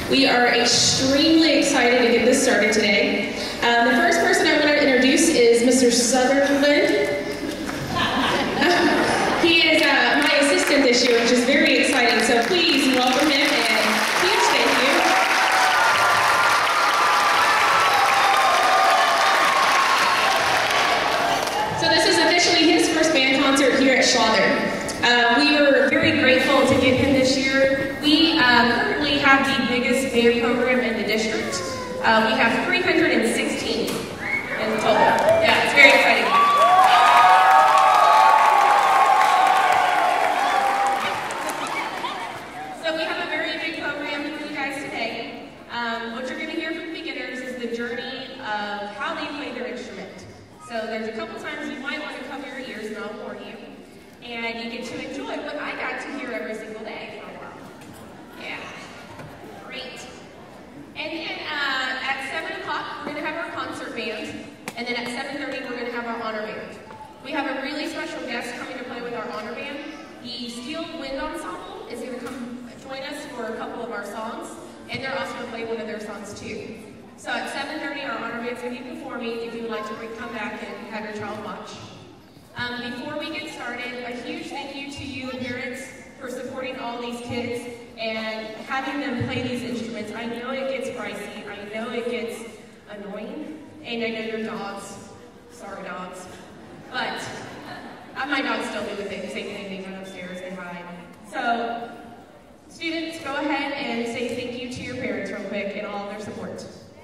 We are extremely excited to get this started today. The first person I want to introduce is Mr. Sutherland. He is my assistant this year, which is very exciting, so please welcome him and huge thank you. So this is officially his first band concert here at Schlatter. We were very grateful to get him this year. We currently have the biggest band program in the district. We have 316 in total. Yeah, it's very exciting. So we have a very big program for you guys today. What you're going to hear from beginners is the journey of how they play their instrument. So there's a couple times you might want to cover your ears, and I'll warn you. And you get to enjoy what I got to hear every single day for a while. Yeah, great. And then at 7 o'clock, we're going to have our concert band. And then at 7:30, we're going to have our honor band. We have a really special guest coming to play with our honor band. The Steel Wind Ensemble is going to come join us for a couple of our songs. And they're also going to play one of their songs too. So at 7:30, our honor band's going to be performing if you would like to come back and have your child watch. Before we get started, a huge thank you to you, the parents, for supporting all these kids and having them play these instruments. I know it gets pricey, I know it gets annoying, and I know your dogs, sorry dogs, but my dogs still do the same thing, they run upstairs and hide. So, students, go ahead and say thank you to your parents real quick and all their support.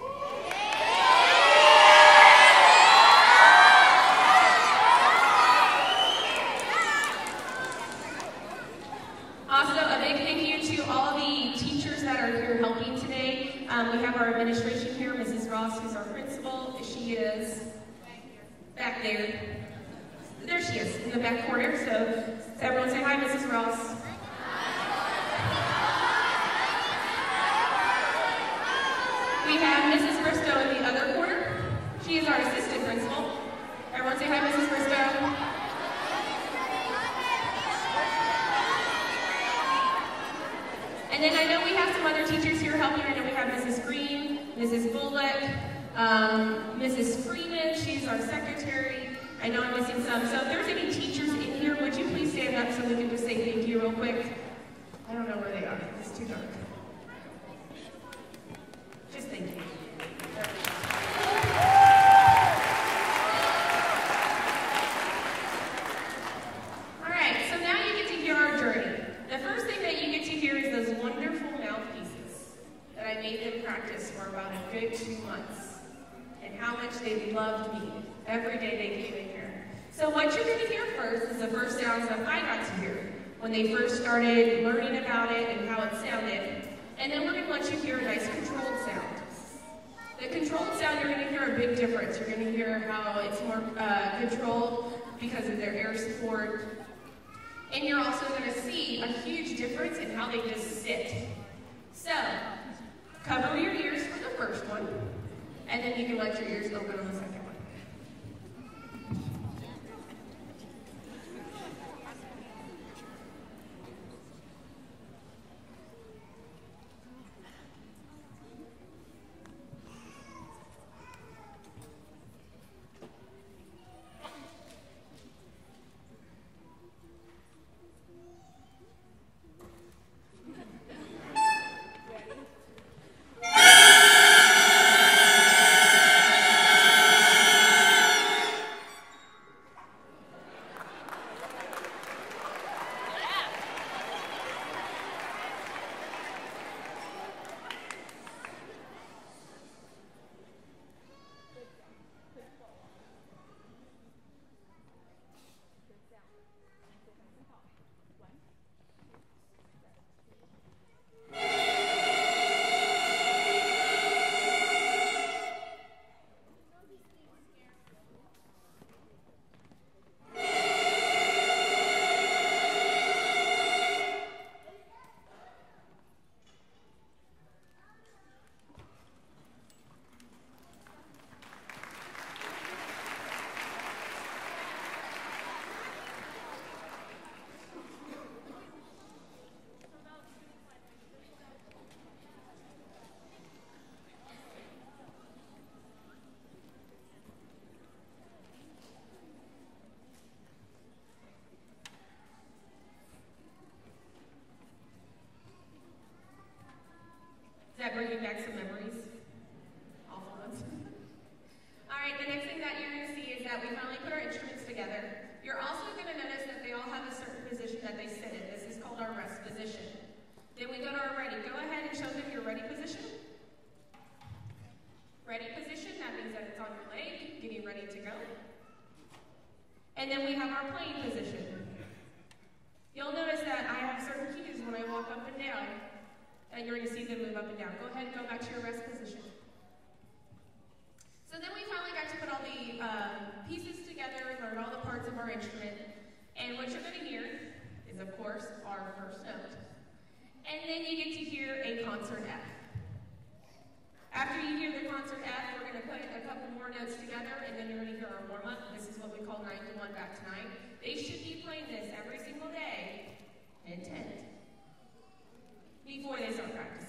Also, a big thank you to all the teachers that are here helping today. We have our administration here, Mrs. Ross, who's our principal. She is back there. There she is, in the back corner. So everyone say hi, Mrs. Ross. We have Mrs. Bristow in the other corner. She is our assistant principal. Everyone say hi, Mrs. Bristow. And then I know we have some other teachers here helping. I know we have Mrs. Green, Mrs. Bullock, Mrs. Freeman, she's our secretary. I know I'm missing some. So if there's any teachers in here, would you please stand up so we can just say thank you real quick? I don't know where they are. It's too dark. Just thank you. All right, so now you get to hear our journey. The first thing that you get to hear is those wonderful mouthpieces that I made them practice for about a good 2 months, and how much they loved me every day they came in here. So what you're going to hear first is the first sounds that I got to hear when they first started learning about it and how it sounded. And then we're going to let you hear a nice controlled sound. The controlled sound, you're going to hear a big difference. You're going to hear how it's more controlled because of their air support. And you're also going to see a huge difference in how they just sit. So, cover your ears for the first one, and then you can let your ears open on the second one. that they sit in. This is called our rest position. Then we go to our ready. Go ahead and show them your ready position. Ready position, that means that it's on your leg, getting ready to go. And then we have our playing position. You'll notice that I have certain cues when I walk up and down, and you're going to see them move up and down. Go ahead and go back to your rest position. So then we finally got to put all the pieces together and learn all the parts of our instrument. And what you're going to hear is, of course, our first note. And then you get to hear a concert F. After you hear the concert F, we're going to put a couple more notes together, and then you're going to hear our warm-up. This is what we call 9 to 1 back to 9. They should be playing this every single day in 10 before they start practicing.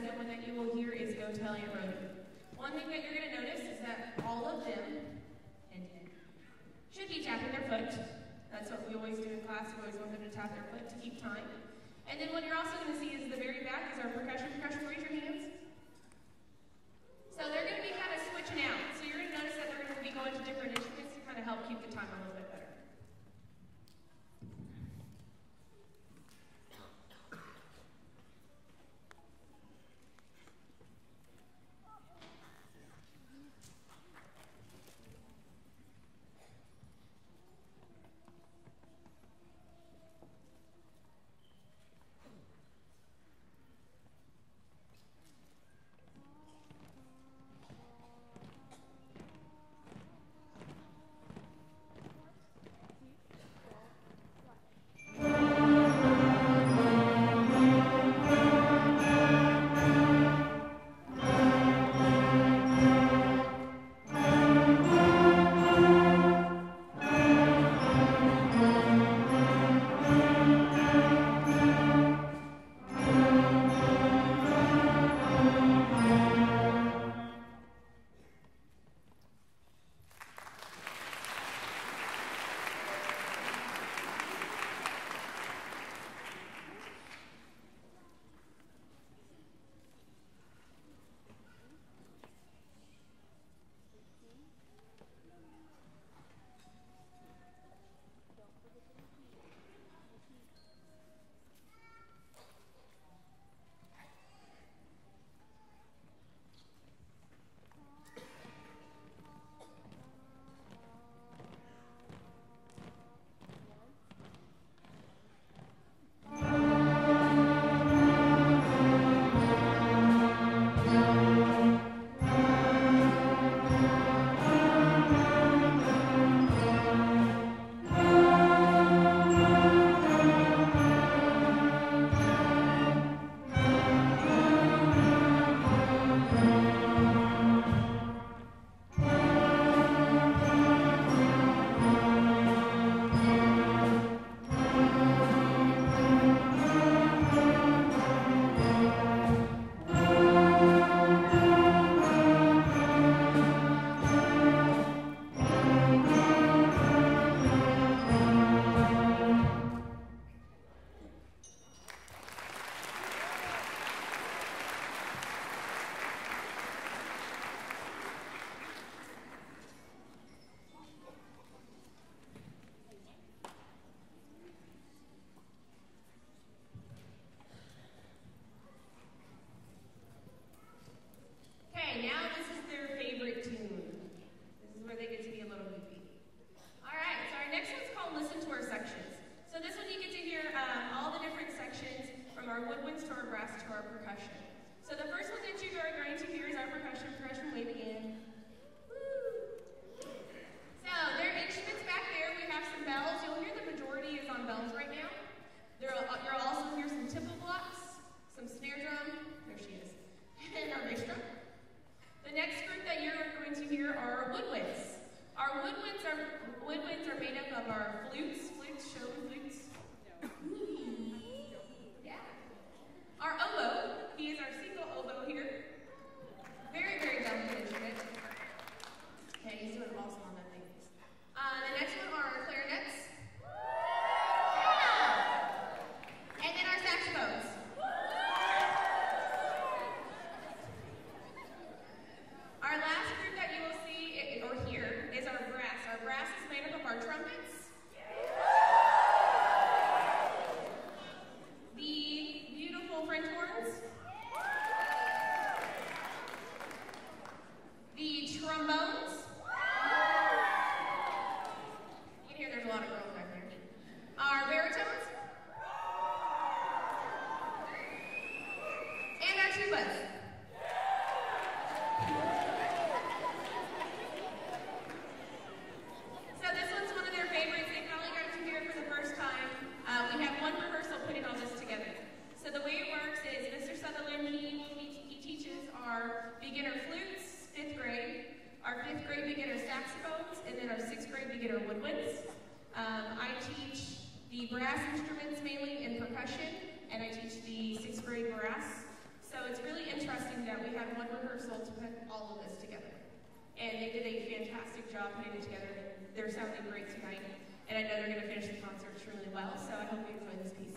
second one that you will hear is Go Tell Aunt Rhody. One thing that you're going to notice is that all of them should be tapping their foot. That's what we always do in class. We always want them to tap their foot to keep time. And then what you're also going to see is the very back is our percussion. Percussion, raise your hands. So they're going to be kind of switching out. So you're going to notice that they're going to be going to different instruments to kind of help keep the time a little bit better. brass instruments mainly and percussion, and I teach the 6th grade brass. So So it's really interesting that we had one rehearsal to put all of this together. And they did a fantastic job putting it together. They're sounding great tonight. And I know they're going to finish the concert really well, so I hope you enjoy this piece.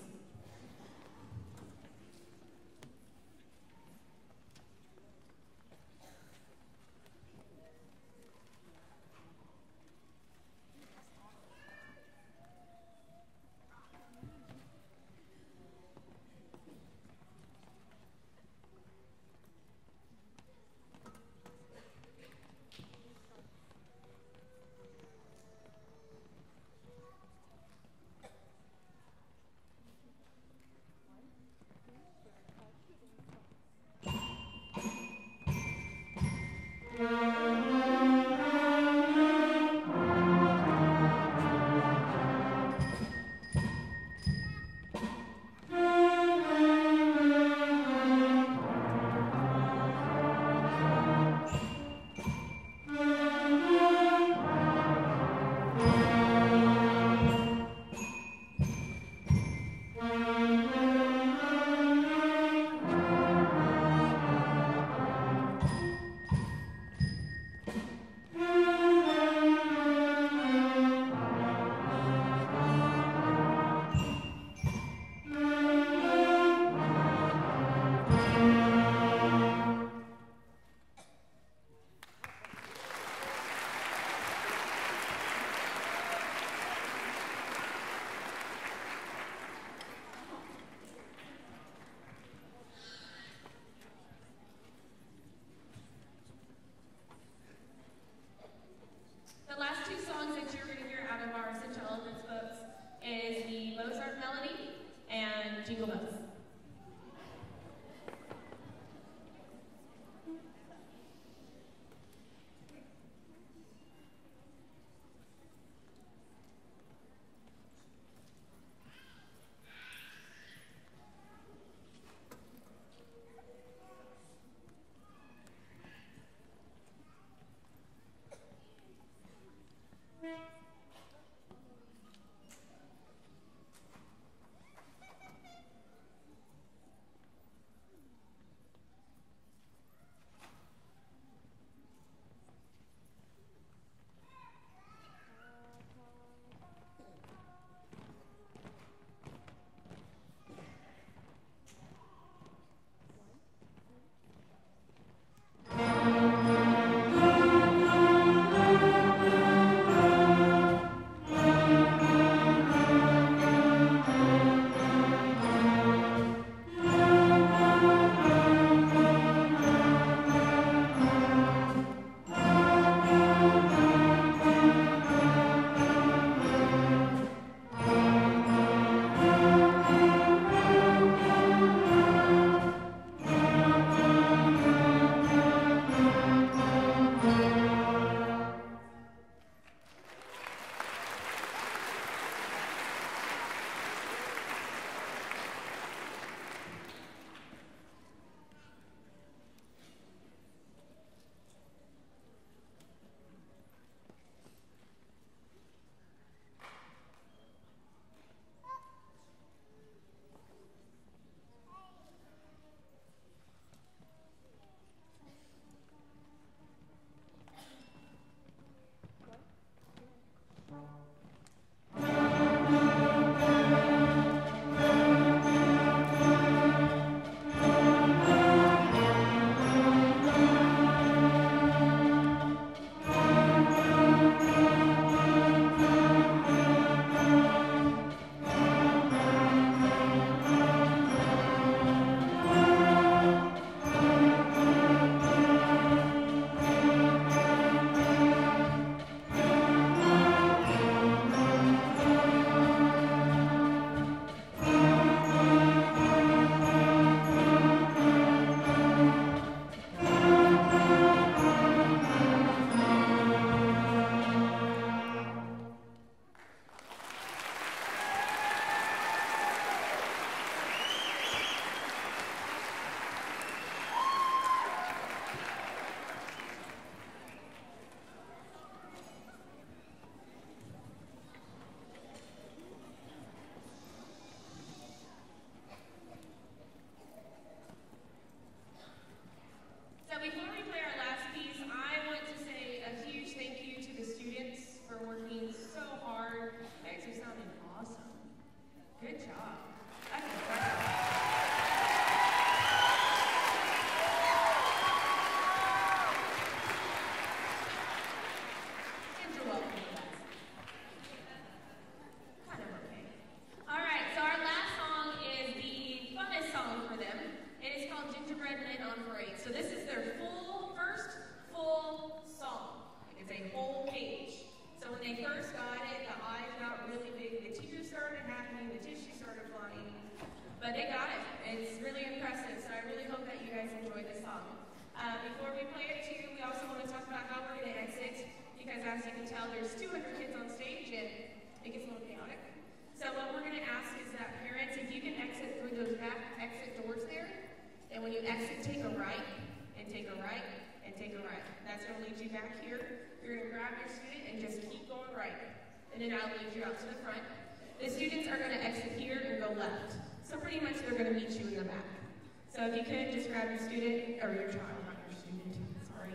right and take a right. That's going to lead you back here. You're going to grab your student and just keep going right. And then I'll lead you out to the front. The students are going to exit here and go left. So pretty much they're going to meet you in the back. So if you could, just grab your student, or your child, not your student, sorry.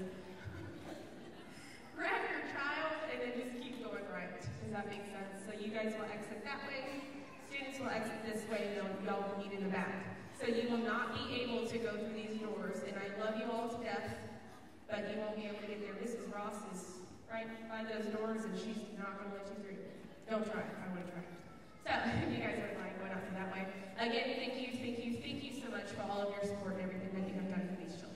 Grab your child and then just keep going right. Does that make sense? So you guys will exit that way. Students will exit this way, and y'all will meet in the back. So you will not be able to go through these doors, and I love you all to death, but you won't be able to get there. Mrs. Ross is right by those doors, and she's not going to let you through. Don't try. I want to try. So you guys are fine going out that way. Again, thank you so much for all of your support and everything that you have done for these children.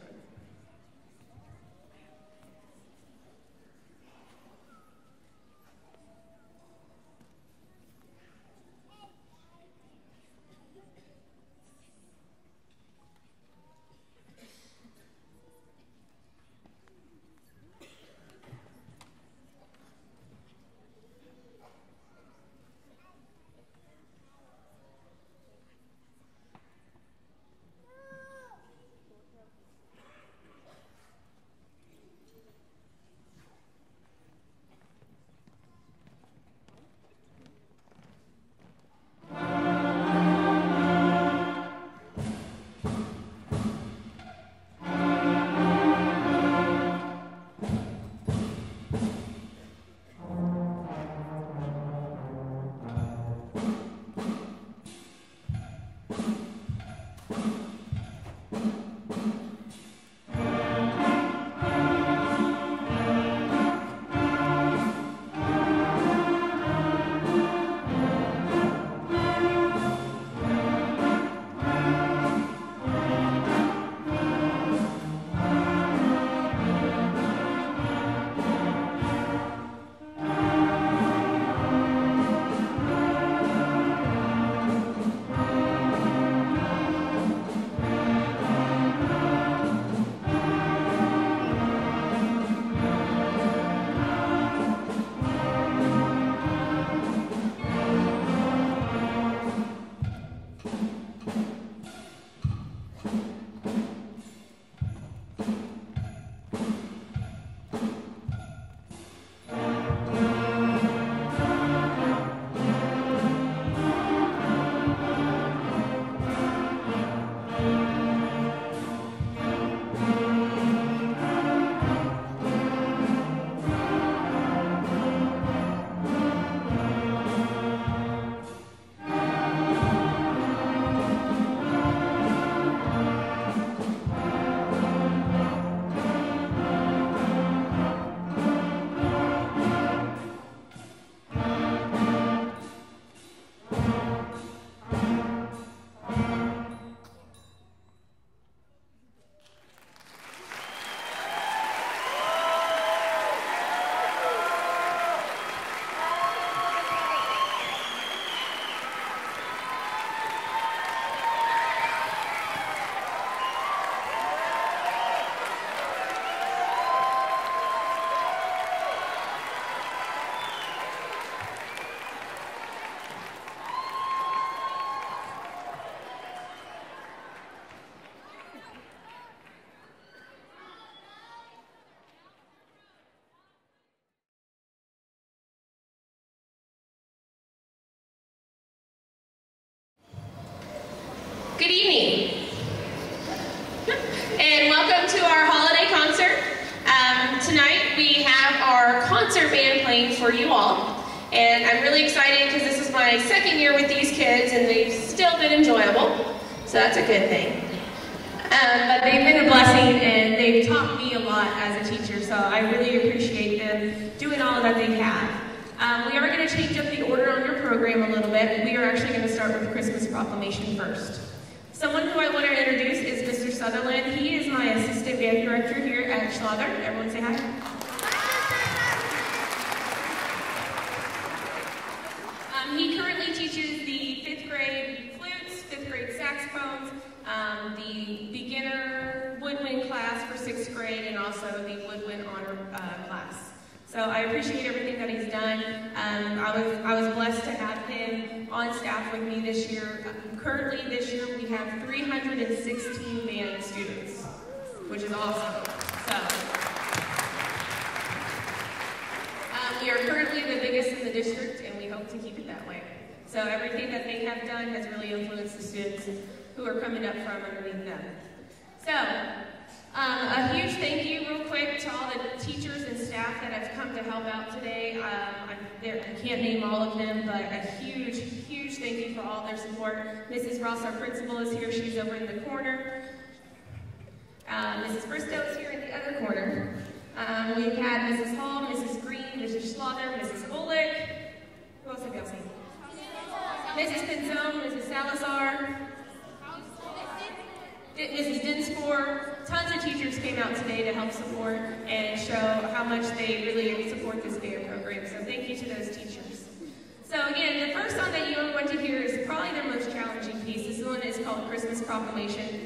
Good evening, and welcome to our holiday concert. Tonight we have our concert band playing for you all, and I'm really excited because this is my second year with these kids, and they've still been enjoyable, so that's a good thing. But they've been a blessing, and they've taught me a lot as a teacher, so I really appreciate them doing all that they have. We are going to change up the order on your program a little bit. We are actually going to start with Christmas Proclamation first. Someone who I want to introduce is Mr. Sutherland. He is my assistant band director here at Schlager. Everyone say hi. He currently teaches the 5th grade flutes, 5th grade saxophones, the beginner woodwind class for 6th grade, and also the woodwind honor class. So I appreciate everything that he's done. I was blessed to have him on staff with me this year. Currently this year we have 316 band students, which is awesome. the district, and we hope to keep it that way. So everything that they have done has really influenced the students who are coming up from underneath them. So, a huge thank you real quick to all the teachers and staff that have come to help out today. I can't name all of them, but a huge, huge thank you for all their support. Mrs. Ross, our principal, is here. She's over in the corner. Mrs. Bristow is here in the other corner. We've had Mrs. Hall, Mrs. Green, Mrs. Schlother, Mrs. Bullock. Who else have y'all seen? Mrs. Pinzone, Mrs. Salazar, Mrs. Dinsmore. Tons of teachers came out today to help support and show how much they really support this band program. So thank you to those teachers. So again, the first song that you are going to hear is probably their most challenging piece. This one is called Christmas Proclamation.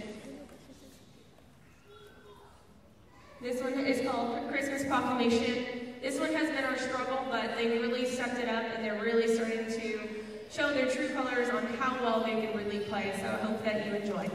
This one is called Christmas Proclamation. This one has been our struggle, but they really stepped it up and they're really starting to show their true colors on how well they can really play. So I hope that you enjoy.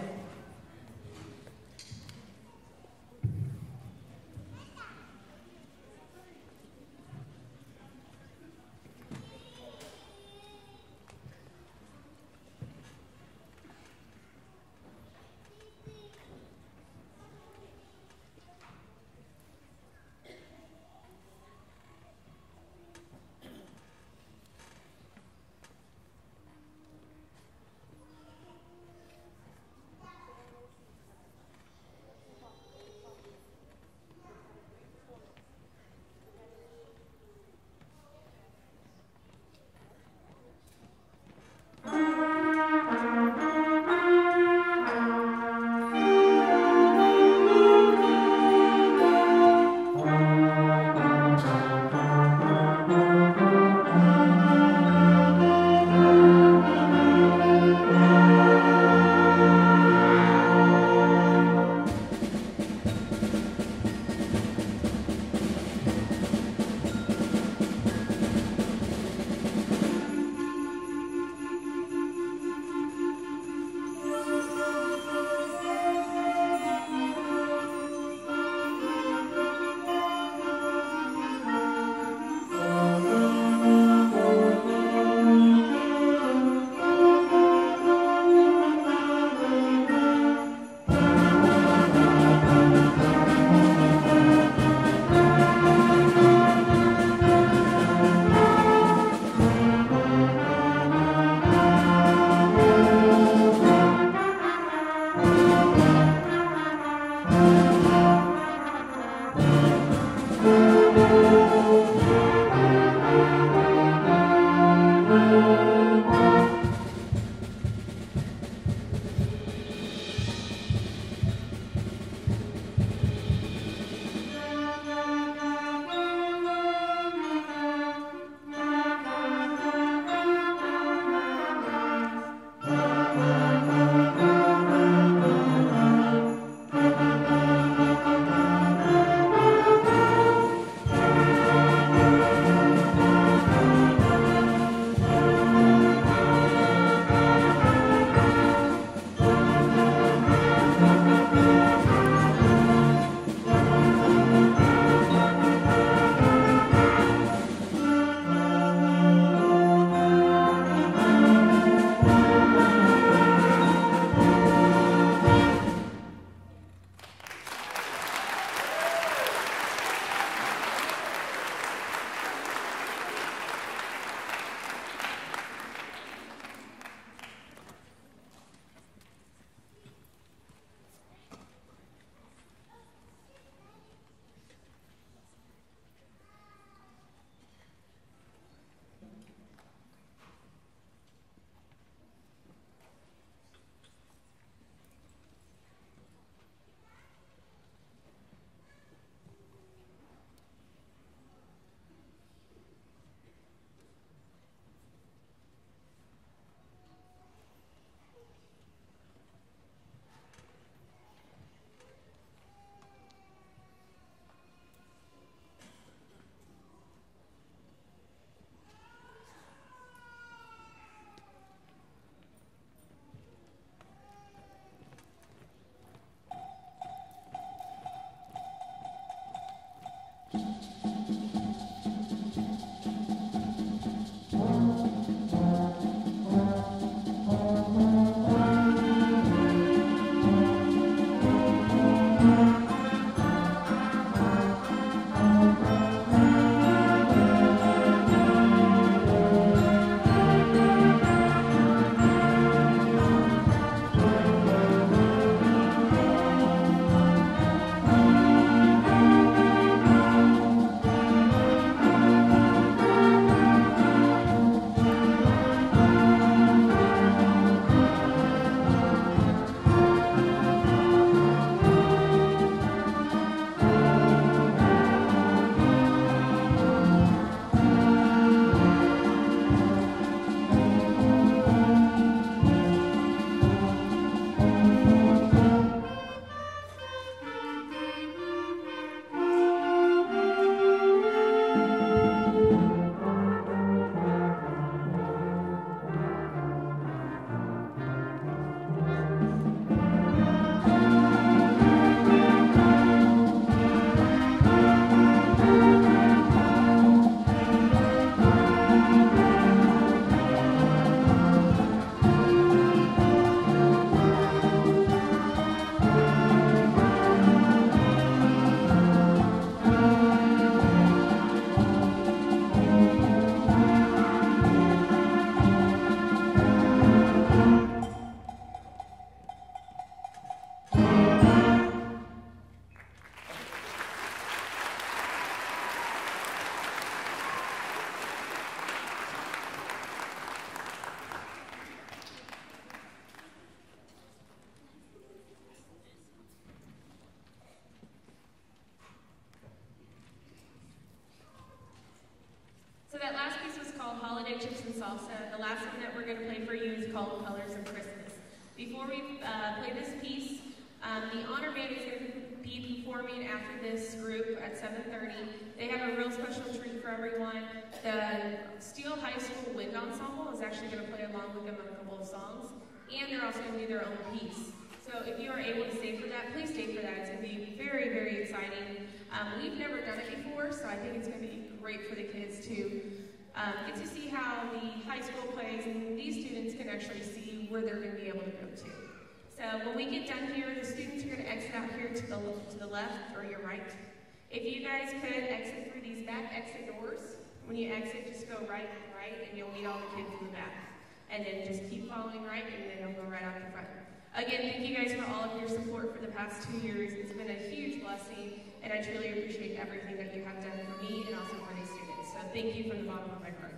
well. So the last one that we're going to play for you is called Colors of Christmas. Before we play this piece, the honor band is going to be performing after this group at 7:30. They have a real special treat for everyone. The Steele High School Wind Ensemble is actually going to play along with them on a couple of songs, and they're also going to do their own piece. So if you are able to stay for that, please stay for that. It's going to be very, very exciting. We've never done it before, so I think it's going to be great for the kids to get to see how the high school plays, and these students can actually see where they're going to be able to go to. So when we get done here, the students are going to exit out here to the left or your right. If you guys could exit through these back exit doors, when you exit, just go right, and you'll meet all the kids in the back. And then just keep following right, and then you'll go right out the front. Again, thank you guys for all of your support for the past 2 years. It's been a huge blessing, and I truly appreciate everything that you have done for me and also for these students. So thank you from the bottom of my heart.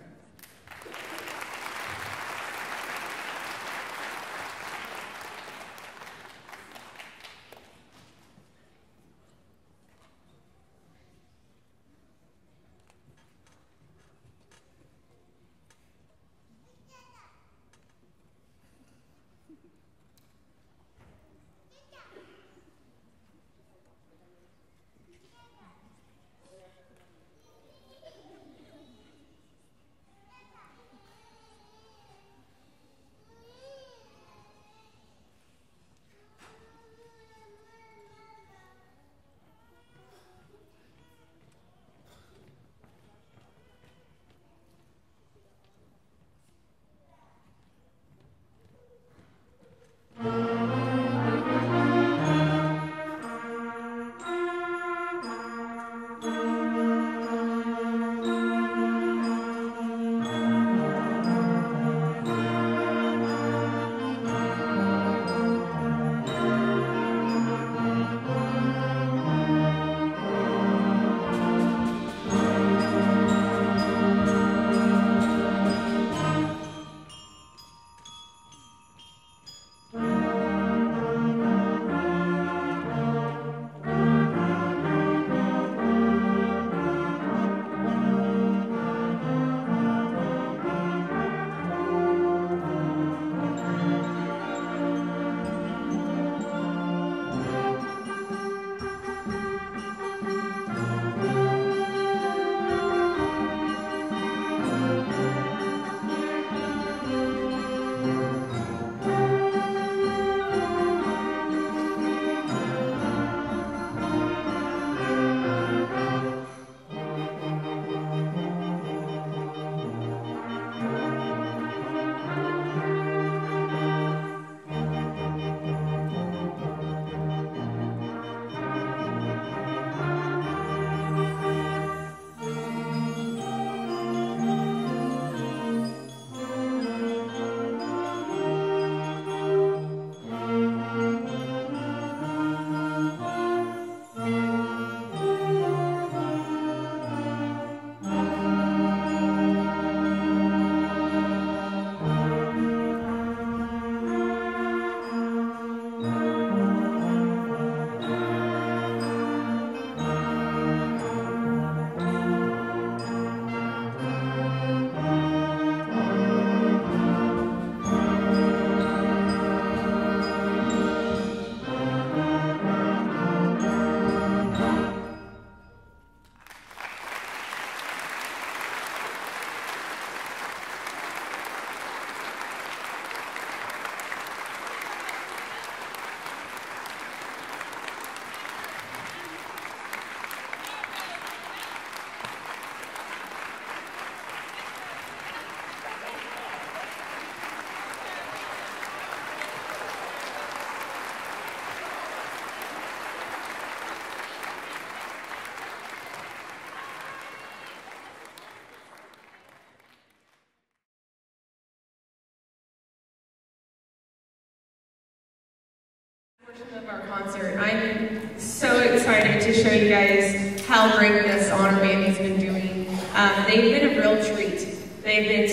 Of our concert. I'm so excited to show you guys how great this honor band has been doing. They've been a real treat. They've been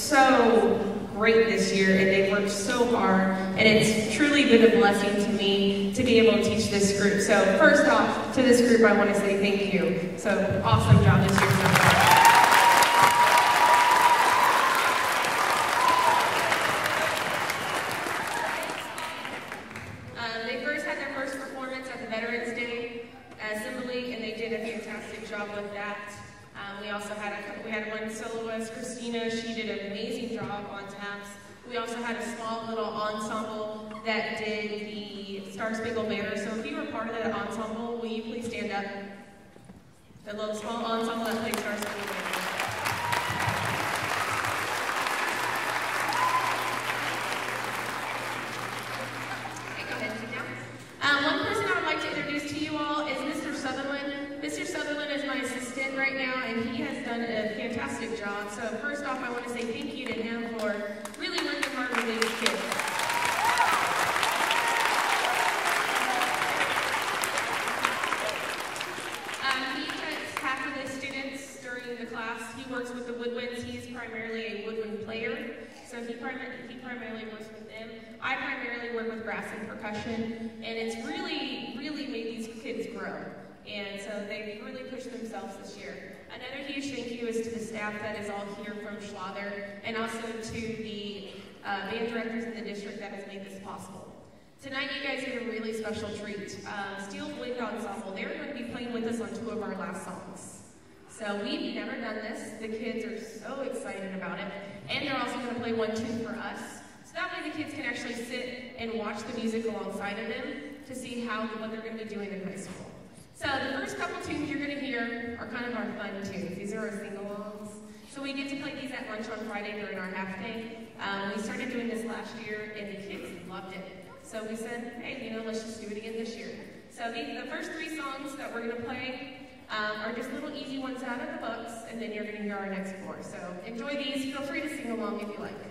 so great this year, and they've worked so hard, and it's truly been a blessing to me to be able to teach this group. So first off, to this group, I want to say thank you. So awesome job this year so far. fantastic job with that. We also had one soloist, Christina. She did an amazing job on taps. We also had a small little ensemble that did the Star Spangled Banner. So if you were part of that ensemble, will you please stand up? The little small ensemble that played Star Spangled Banner. Okay, go ahead, sit down. One person I would like to introduce to you all is Mr. Sutherland. Mr. Sutherland is my assistant right now, and he has done a fantastic job. So first off, I want to say thank you to him for really working hard with these kids. He cuts half of the students during the class. He works with the woodwinds. He's primarily a woodwind player, so he primarily works with them. I primarily work with brass and percussion, and it's really made these kids grow. And so they've really pushed themselves this year. Another huge thank you is to the staff that is all here from Schlather, and also to the band directors in the district that has made this possible. Tonight you guys get a really special treat. Steel Wind Ensemble, they're going to be playing with us on 2 of our last songs. So we've never done this. The kids are so excited about it. And they're also going to play 1 tune for us. So that way the kids can actually sit and watch the music alongside of them to see what they're going to be doing in high school. So the first couple tunes you're going to hear are kind of our fun tunes. These are our sing-alongs. So we get to play these at lunch on Friday during our half day. We started doing this last year, and the kids loved it. So we said, hey, let's just do it again this year. So the first 3 songs that we're going to play are just little easy ones out of the books, and then you're going to hear our next 4. So enjoy these. Feel free to sing along if you like.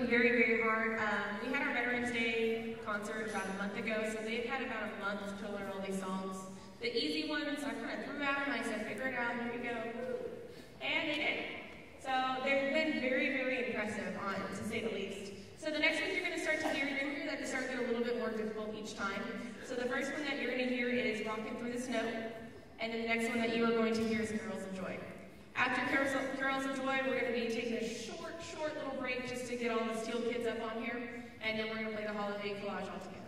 working very, very hard. We had our Veterans Day concert about a month ago, so they've had about a month to learn all these songs. The easy ones I kind of threw at them. I said, figure it out, here we go. And they did. So they've been very, very impressive on it, to say the least. So the next one you're going to start to hear, you're going to hear that they start to get a little bit more difficult each time. So the first one that you're going to hear is Rockin' Through the Snow. And then the next one that you are going to hear is Carols of Joy. After Carols of Joy, we're going to be taking a short little break just to get all the Steel kids up on here. And then we're going to play the holiday collage all together.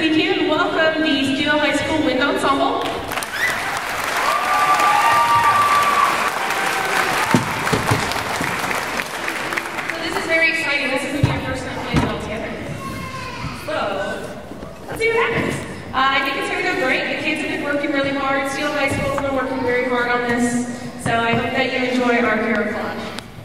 we can welcome the Steele High School Wind Ensemble. So this is very exciting. This is going to be our first time playing it all together. So, let's see what happens. I think it's going to go great. The kids have been working really hard. Steele High School's been working very hard on this. So I hope that you enjoy our camouflage.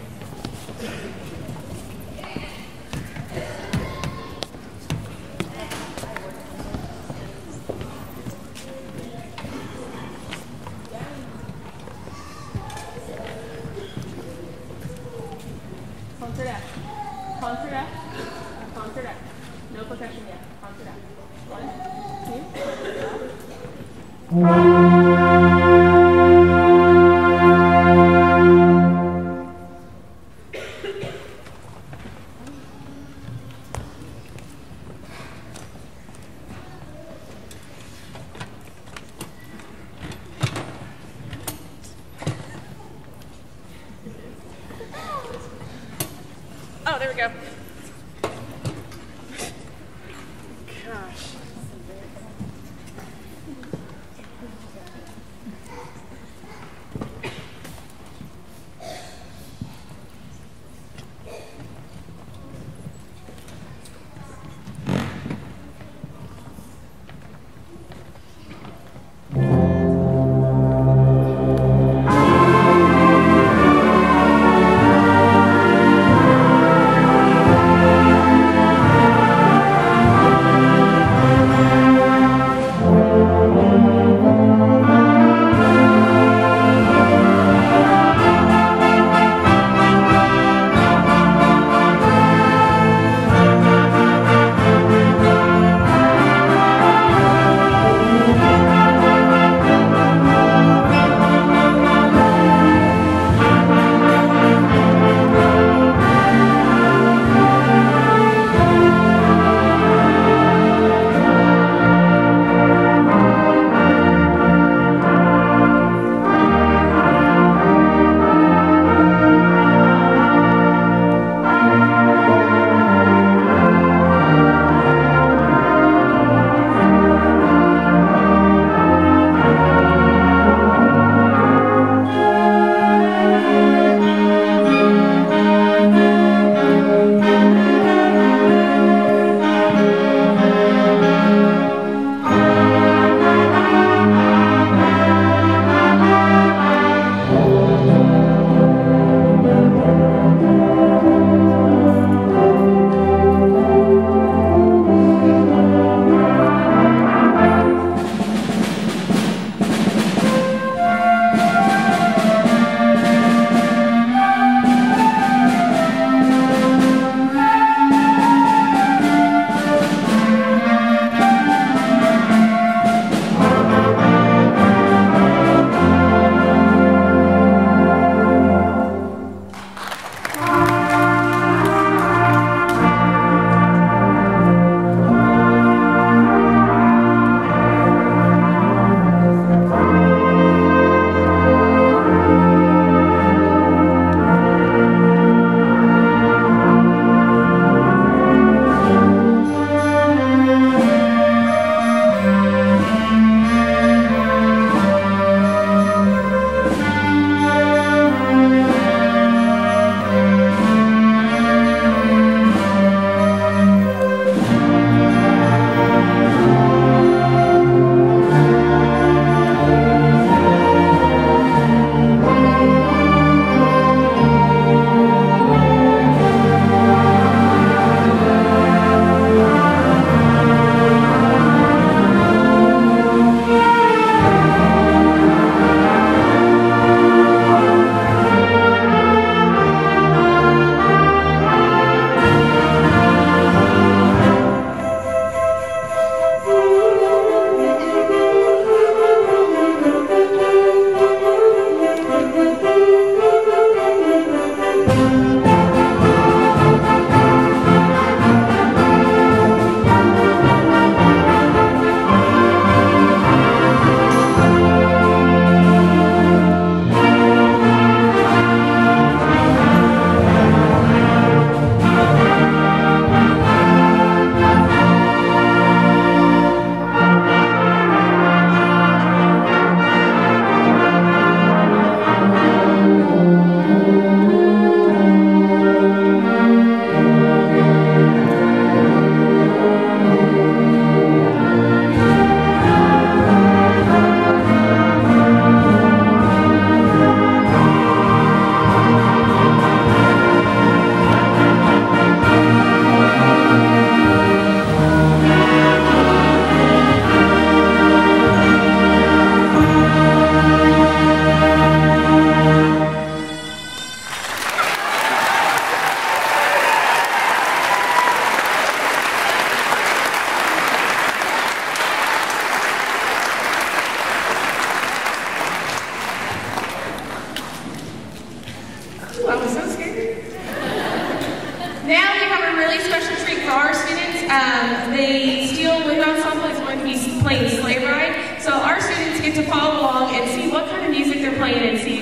Concert F. Concert F. Concert F. No percussion yet. Concert F. 1, 2, 3. Oh, there we go. Gosh.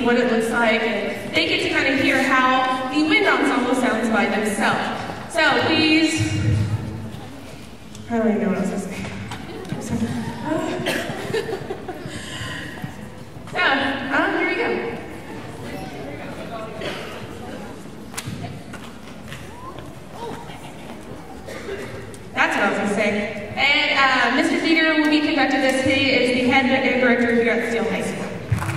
what it looks like, and they get to kind of hear how the wind ensemble sounds by themselves. So please, I don't even know what else to say. So, here we go. That's what I was going to say. And Mr. Dieter will be conducting this. He is the head director here at Steele High School.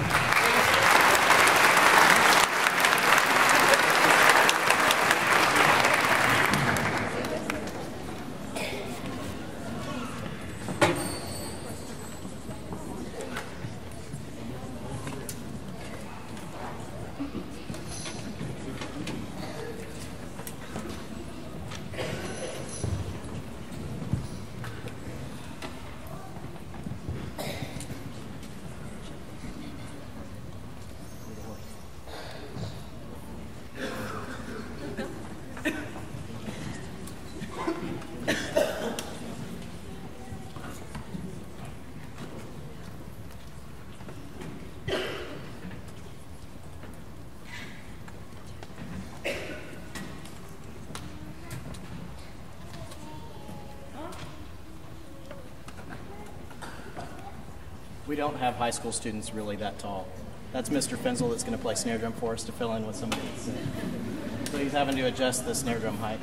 We don't have high school students really that tall. That's Mr. Fenzel that's going to play snare drum for us to fill in with somebody that's sick. So he's having to adjust the snare drum height.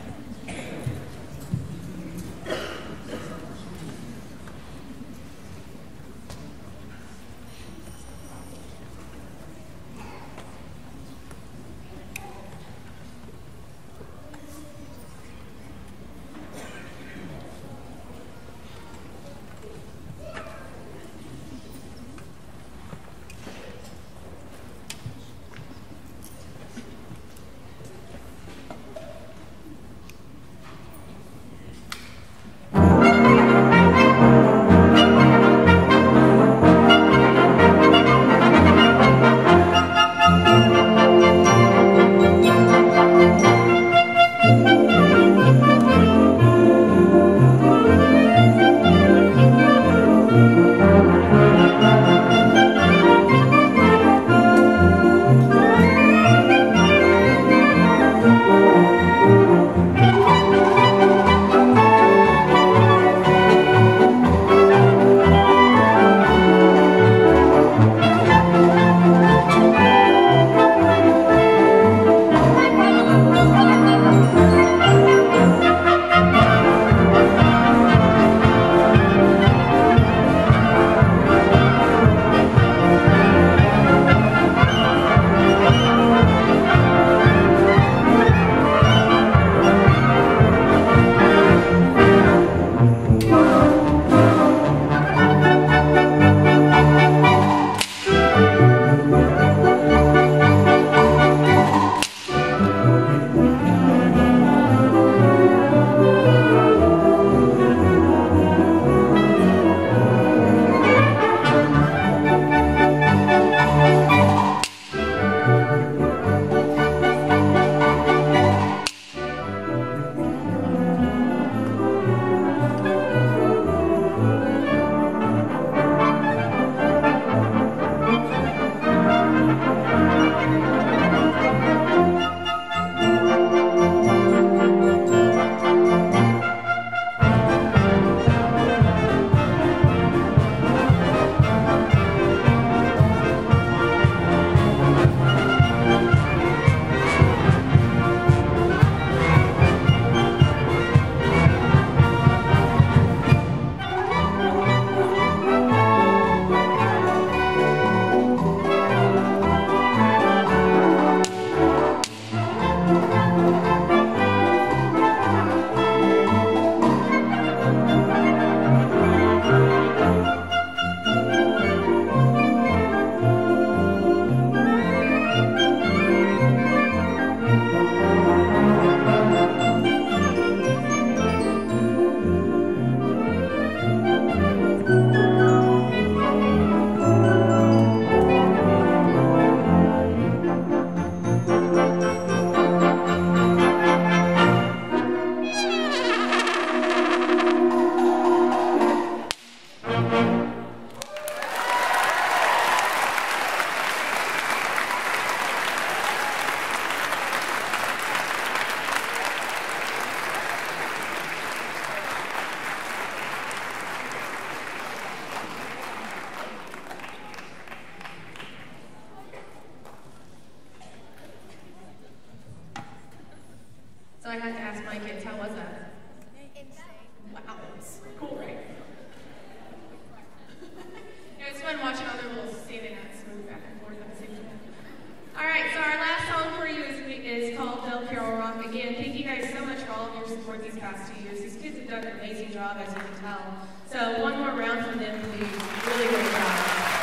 So one more round for them, please. Really great job.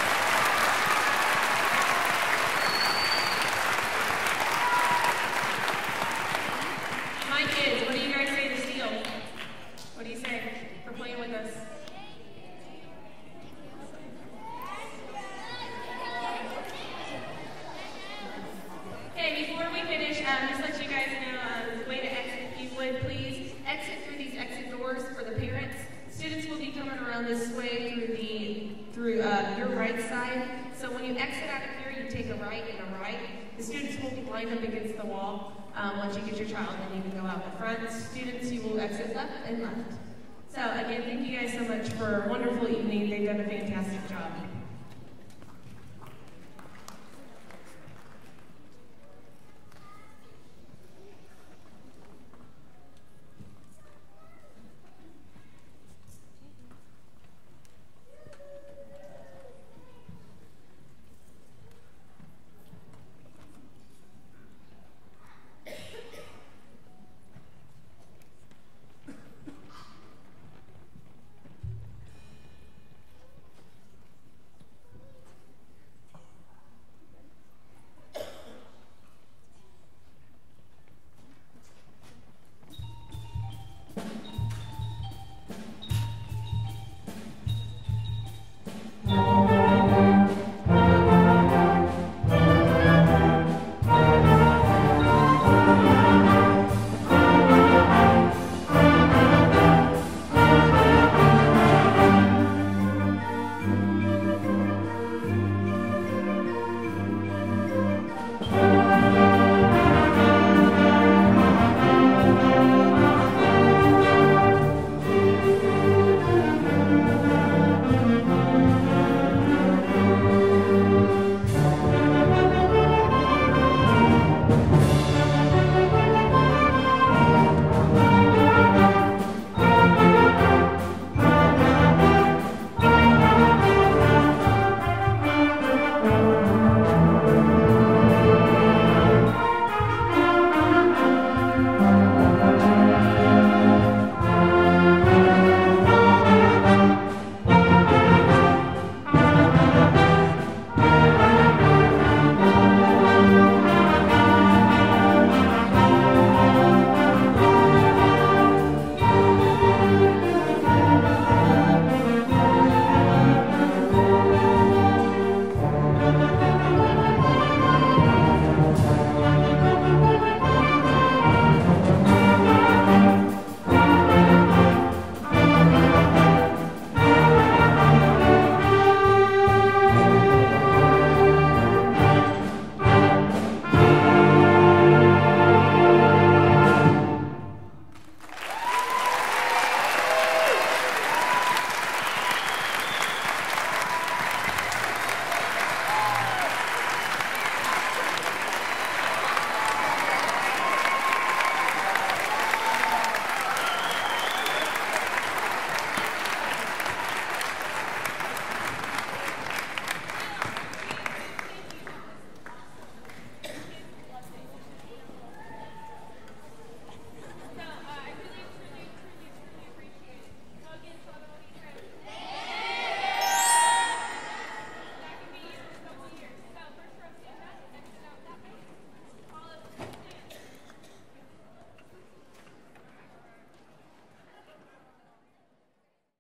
My kids, what do you guys say to Steele? What do you say for playing with us? Okay, before we finish, just let you guys know the way to exit, if you would, please exit through these exit doors for the parents. Students will be coming around this way through your right side. So when you exit out of here, you take a right and a right. The students will be lined up against the wall. Once you get your child, then you can go out the front. Students, you will exit left and left. So again, thank you guys so much for a wonderful evening. They've done a fantastic job.